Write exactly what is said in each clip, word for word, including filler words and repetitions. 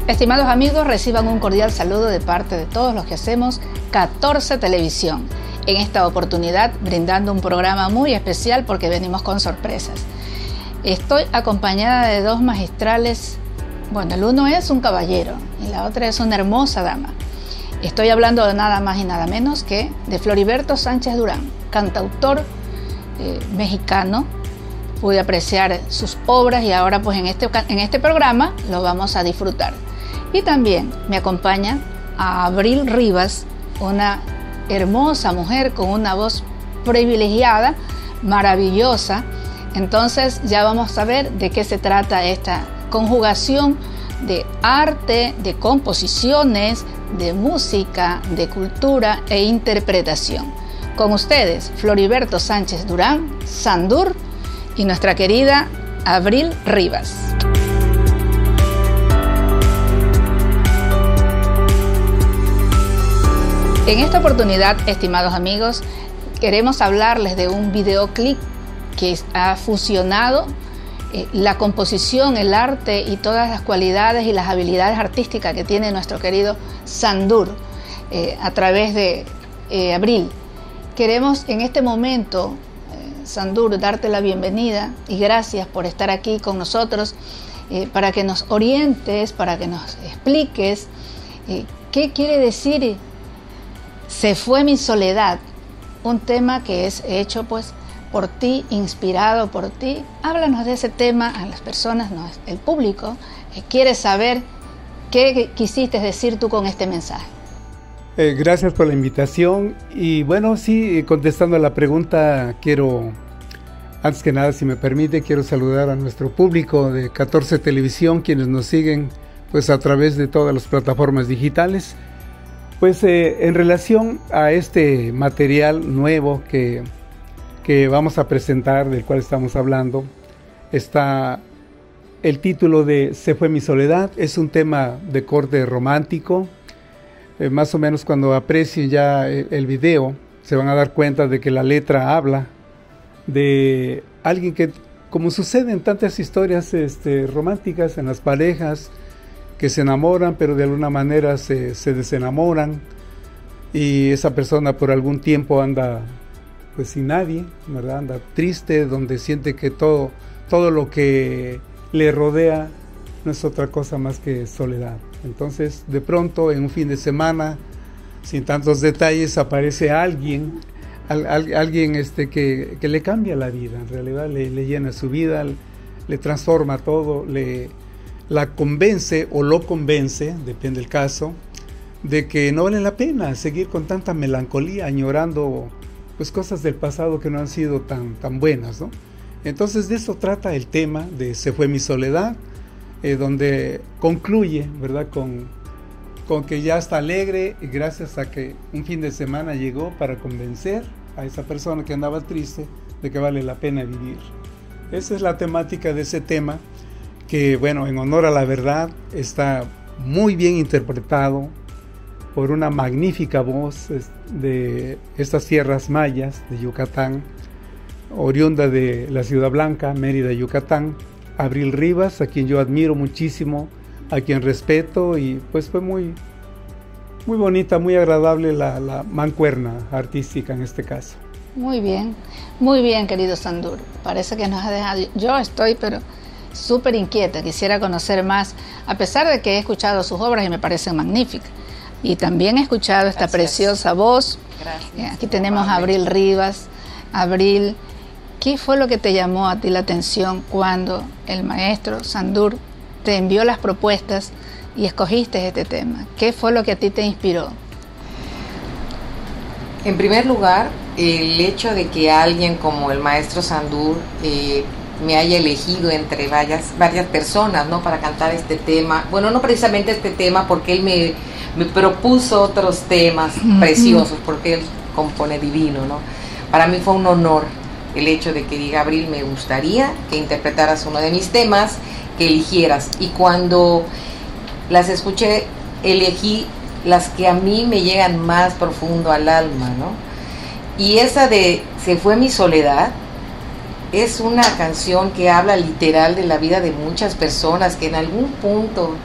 Estimados amigos, reciban un cordial saludo de parte de todos los que hacemos catorce Televisión. En esta oportunidad brindando un programa muy especial porque venimos con sorpresas. Estoy acompañada de dos magistrales. Bueno, el uno es un caballero y la otra es una hermosa dama. Estoy hablando de nada más y nada menos que de Floriberto Sánchez Durán, cantautor eh, mexicano. Pude apreciar sus obras y ahora pues en este, en este programa lo vamos a disfrutar. Y también me acompaña a Abril Rivas, una hermosa mujer con una voz privilegiada, maravillosa. Entonces ya vamos a ver de qué se trata esta conjugación de arte, de composiciones, de música, de cultura e interpretación. Con ustedes, Floriberto Sánchez Durán, Sandur, y nuestra querida Abril Rivas. En esta oportunidad, estimados amigos, queremos hablarles de un videoclip que ha fusionado eh, la composición, el arte y todas las cualidades y las habilidades artísticas que tiene nuestro querido Sandur eh, a través de eh, Abril. Queremos en este momento, eh, Sandur, darte la bienvenida y gracias por estar aquí con nosotros eh, para que nos orientes, para que nos expliques eh, qué quiere decir Se fue mi soledad, un tema que es hecho pues por ti, inspirado por ti. Háblanos de ese tema a las personas, no, el público que quiere saber qué quisiste decir tú con este mensaje. Eh, gracias por la invitación y bueno, sí, contestando a la pregunta, quiero, antes que nada, si me permite, quiero saludar a nuestro público de catorce Televisión, quienes nos siguen pues a través de todas las plataformas digitales. Pues eh, en relación a este material nuevo que, que vamos a presentar, del cual estamos hablando, está el título de Se fue mi soledad. Es un tema de corte romántico. Eh, más o menos cuando aprecien ya el, el video, se van a dar cuenta de que la letra habla de alguien que, como sucede en tantas historias este, románticas en las parejas, que se enamoran, pero de alguna manera se, se desenamoran y esa persona por algún tiempo anda pues sin nadie, ¿verdad? Anda triste, donde siente que todo, todo lo que le rodea no es otra cosa más que soledad. Entonces, de pronto, en un fin de semana, sin tantos detalles, aparece alguien, al, al, alguien este, que, que le cambia la vida, en realidad le, le llena su vida, le, le transforma todo, le la convence o lo convence, depende del caso, de que no vale la pena seguir con tanta melancolía, añorando pues cosas del pasado que no han sido tan, tan buenas, ¿no? Entonces de eso trata el tema de Se fue mi soledad, eh, donde concluye, ¿verdad? Con, con que ya está alegre y gracias a que un fin de semana llegó para convencer a esa persona que andaba triste de que vale la pena vivir. Esa es la temática de ese tema, que bueno, en honor a la verdad, está muy bien interpretado por una magnífica voz de estas tierras mayas de Yucatán, oriunda de la Ciudad Blanca, Mérida, Yucatán, Abril Rivas, a quien yo admiro muchísimo, a quien respeto, y pues fue muy, muy bonita, muy agradable la, la mancuerna artística en este caso. Muy bien, muy bien, querido Sandur. Parece que nos ha dejado, yo estoy pero súper inquieta, quisiera conocer más, a pesar de que he escuchado sus obras y me parecen magníficas. Y también he escuchado esta Gracias. Preciosa voz. Gracias. Aquí tenemos a Abril Rivas. Abril, ¿qué fue lo que te llamó a ti la atención cuando el maestro Sandur te envió las propuestas y escogiste este tema? ¿Qué fue lo que a ti te inspiró? En primer lugar, el hecho de que alguien como el maestro Sandur eh, me haya elegido entre varias, varias personas, ¿no? Para cantar este tema. Bueno, no precisamente este tema, porque él me, me propuso otros temas uh-huh. preciosos, porque él compone divino, ¿no? Para mí fue un honor el hecho de que diga, Abril, me gustaría que interpretaras uno de mis temas, que eligieras. Y cuando las escuché, elegí las que a mí me llegan más profundo al alma, ¿no? Y esa de Se fue mi soledad, es una canción que habla literal de la vida de muchas personas que en algún punto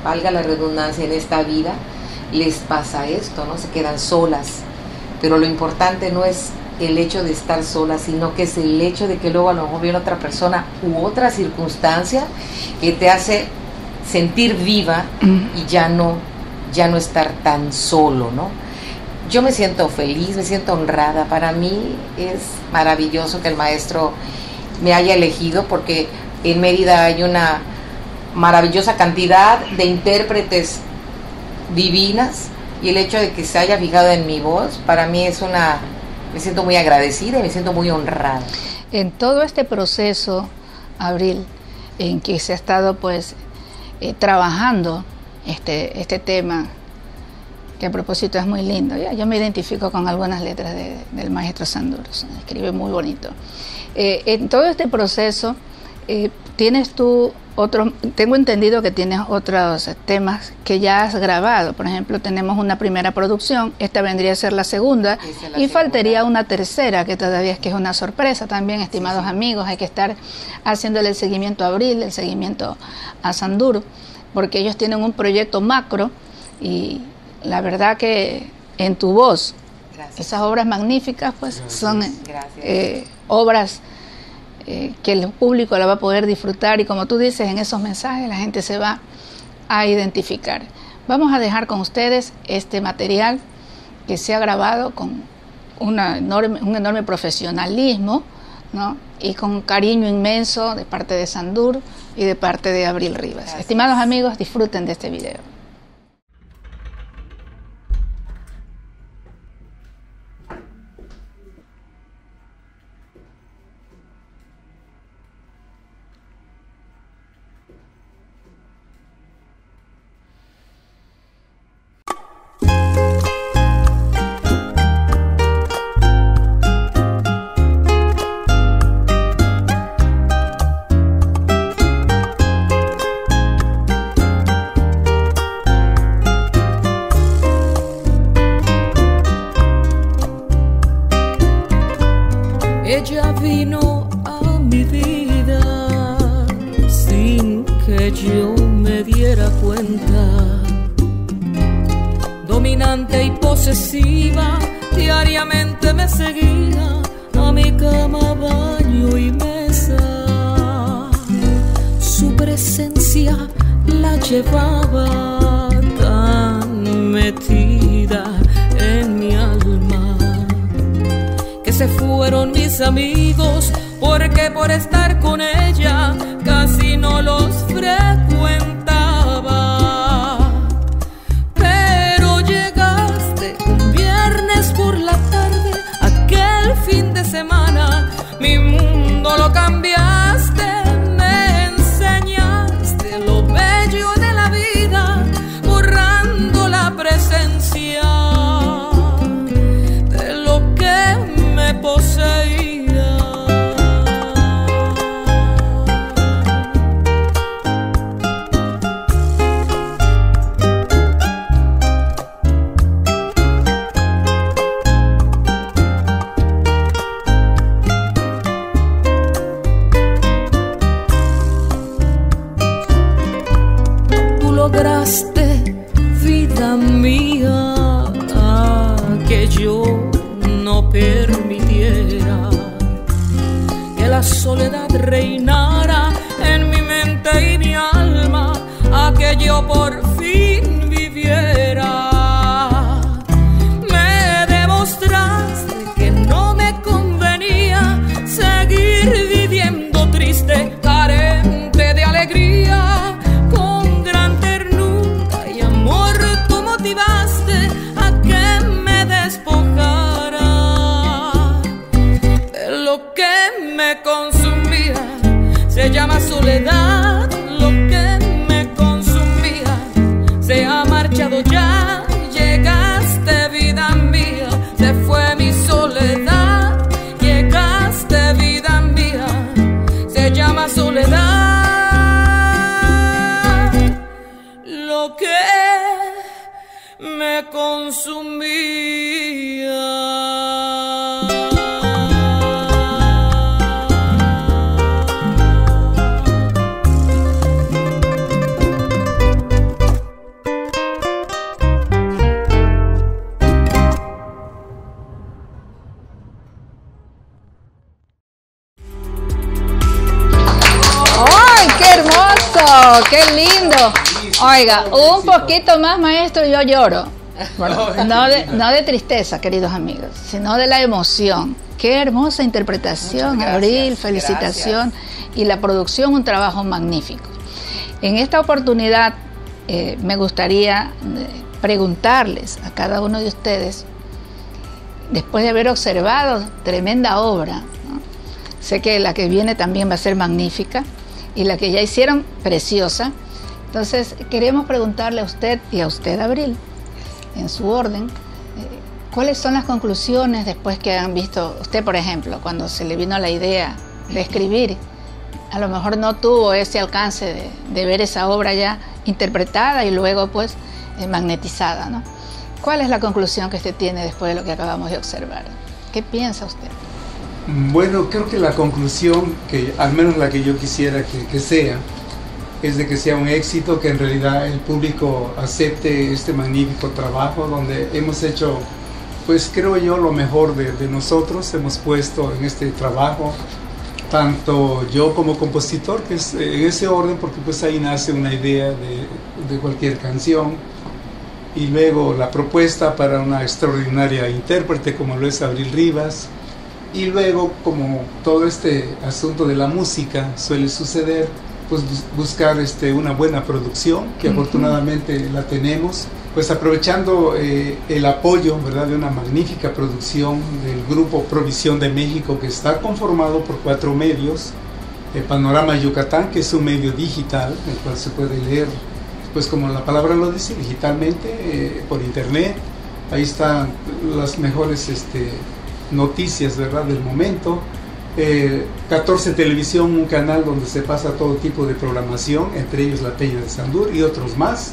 valga la redundancia, en esta vida, les pasa esto, ¿no? Se quedan solas. Pero lo importante no es el hecho de estar sola, sino que es el hecho de que luego a lo mejor viene otra persona u otra circunstancia que te hace sentir viva y ya no, ya no estar tan solo, ¿no? Yo me siento feliz, me siento honrada. Para mí es maravilloso que el maestro me haya elegido, porque en Mérida hay una maravillosa cantidad de intérpretes divinas, y el hecho de que se haya fijado en mi voz, para mí es una... me siento muy agradecida y me siento muy honrada. En todo este proceso, Abril, en que se ha estado pues eh, trabajando este, este tema, que a propósito es muy lindo, ¿ya? Yo me identifico con algunas letras de, del maestro Sandur, escribe muy bonito. Eh, en todo este proceso, eh, tienes tú otros, tengo entendido que tienes otros temas que ya has grabado. Por ejemplo, tenemos una primera producción, esta vendría a ser la segunda, es la y segunda. Faltaría una tercera, que todavía es que es una sorpresa también, estimados sí, sí. amigos. Hay que estar haciéndole el seguimiento a Abril, el seguimiento a Sandur, porque ellos tienen un proyecto macro, y la verdad que en tu voz, gracias. Esas obras magníficas pues gracias. Son eh, obras Eh, que el público la va a poder disfrutar, y como tú dices, en esos mensajes la gente se va a identificar. Vamos a dejar con ustedes este material que se ha grabado con una enorme, un enorme profesionalismo, ¿no? Y con cariño inmenso de parte de Sandur y de parte de Abril Rivas. Gracias. Estimados amigos, disfruten de este video. Ella vino a mi vida sin que yo me diera cuenta, dominante y posesiva, diariamente me seguía a mi cama, baño y mesa. Su presencia la llevaba tan metida en mi alma, que se fueron mis amigos, porque por estar con ella casi no los frecuentaba. Pero llegaste un viernes por la tarde, aquel fin de semana, mi mundo lo cambiaste, me enseñaste lo bello de la vida, borrando la presencia de lo que me poseía. Tú lograste, vida mía, que yo no permitiera que la soledad reinara en mi mente y mi alma, a que yo por fin viviera. Me demostraste que no me convenía seguir viviendo triste, carente de alegría. Con gran ternura y amor tú motivaste a que me despojara de lo que me consumía. Se llama soledad, lo que me consumía. Se ha marchado ya, llegaste, vida mía. Se fue mi soledad, llegaste, vida mía. Se llama soledad, lo que me consumía. ¡Qué lindo! Oiga, un poquito más, maestro, yo lloro. No de, no de tristeza, queridos amigos, sino de la emoción. Qué hermosa interpretación, gracias, Abril, felicitación. Gracias. Y la producción, un trabajo magnífico. En esta oportunidad eh, me gustaría preguntarles a cada uno de ustedes, después de haber observado tremenda obra, ¿no? Sé que la que viene también va a ser magnífica y la que ya hicieron preciosa. Entonces queremos preguntarle a usted y a usted, Abril, en su orden, eh, ¿cuáles son las conclusiones después que han visto usted, por ejemplo, cuando se le vino la idea de escribir? A lo mejor no tuvo ese alcance de, de ver esa obra ya interpretada y luego pues eh, magnetizada, ¿no? ¿Cuál es la conclusión que usted tiene después de lo que acabamos de observar? ¿Qué piensa usted? Bueno, creo que la conclusión, que al menos la que yo quisiera que, que sea, es de que sea un éxito, que en realidad el público acepte este magnífico trabajo donde hemos hecho, pues creo yo, lo mejor de, de nosotros. Hemos puesto en este trabajo, tanto yo como compositor, que es en ese orden, porque pues ahí nace una idea de, de cualquier canción, y luego la propuesta para una extraordinaria intérprete como lo es Abril Rivas, y luego, como todo este asunto de la música suele suceder, pues buscar este, una buena producción, que uh-huh. afortunadamente la tenemos, pues aprovechando eh, el apoyo, ¿verdad?, de una magnífica producción del grupo Provisión de México, que está conformado por cuatro medios. eh, Panorama Yucatán, que es un medio digital, el cual se puede leer, pues como la palabra lo dice, digitalmente, eh, por internet. Ahí están las mejores este, noticias, ¿verdad?, del momento. Eh, catorce Televisión, un canal donde se pasa todo tipo de programación, entre ellos La Peña de Sandur y otros más.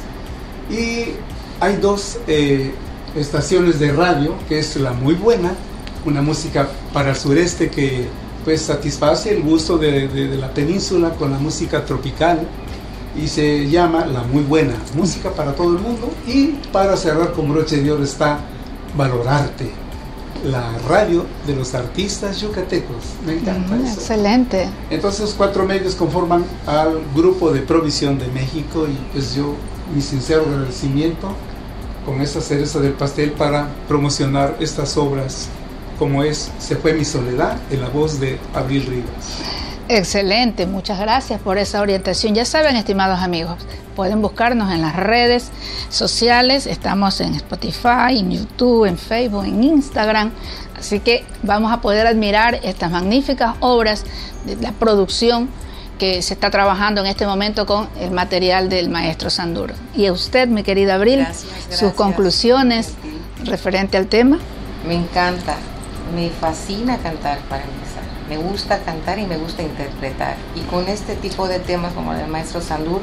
Y hay dos eh, estaciones de radio, que es La Muy Buena, una música para el sureste que pues satisface el gusto de, de, de la península con la música tropical, y se llama La Muy Buena, música para todo el mundo. Y para cerrar con broche de oro está Valorarte, la radio de los artistas yucatecos. Me encanta mm, eso. Excelente. Entonces, cuatro medios conforman al grupo de Provisión de México, y pues yo, mi sincero agradecimiento con esta cereza del pastel para promocionar estas obras, como es Se Fue Mi Soledad, en la voz de Abril Rivas. Excelente, muchas gracias por esa orientación. Ya saben, estimados amigos, pueden buscarnos en las redes sociales. Estamos en Spotify, en YouTube, en Facebook, en Instagram. Así que vamos a poder admirar estas magníficas obras de la producción que se está trabajando en este momento con el material del maestro Sandur. Y a usted, mi querida Abril, gracias, gracias, sus conclusiones referente al tema. Me encanta, me fascina cantar, para empezar. Me gusta cantar y me gusta interpretar. Y con este tipo de temas como el del maestro Sandur,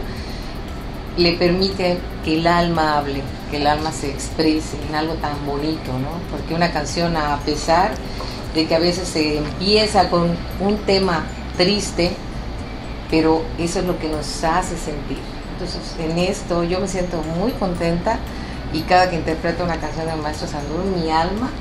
le permite que el alma hable, que el alma se exprese en algo tan bonito, ¿no? Porque una canción, a pesar de que a veces se empieza con un tema triste, pero eso es lo que nos hace sentir. Entonces, en esto yo me siento muy contenta, y cada que interpreto una canción del maestro Sandur, mi alma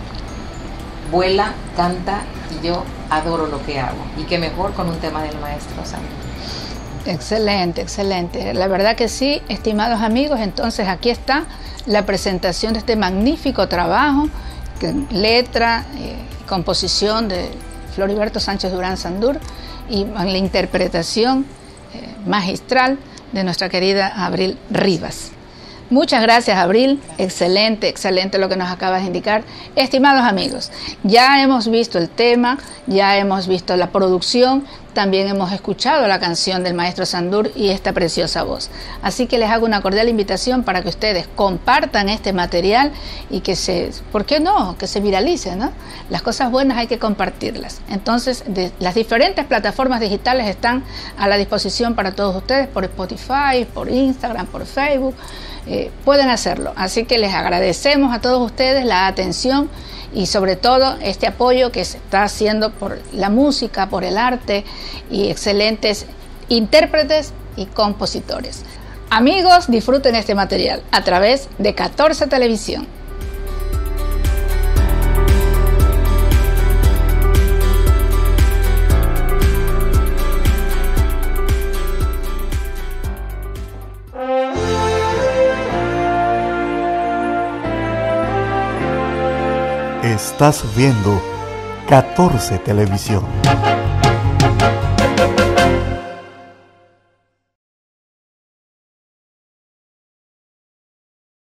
vuela, canta, y yo adoro lo que hago. Y qué mejor con un tema del maestro Sandur. Excelente, excelente. La verdad que sí, estimados amigos. Entonces aquí está la presentación de este magnífico trabajo, que, letra, eh, composición de Floriberto Sánchez Durán Sandur, y la interpretación eh, magistral de nuestra querida Abril Rivas. Muchas gracias, Abril. Excelente, excelente lo que nos acabas de indicar. Estimados amigos, ya hemos visto el tema, ya hemos visto la producción, también hemos escuchado la canción del maestro Sandur y esta preciosa voz. Así que les hago una cordial invitación para que ustedes compartan este material y que se, ¿por qué no?, que se viralice, ¿no? Las cosas buenas hay que compartirlas. Entonces, de, las diferentes plataformas digitales están a la disposición para todos ustedes, por Spotify, por Instagram, por Facebook. Eh, pueden hacerlo. Así que les agradecemos a todos ustedes la atención y sobre todo este apoyo que se está haciendo por la música, por el arte, y excelentes intérpretes y compositores. Amigos, disfruten este material a través de catorce Televisión. Estás viendo catorce Televisión.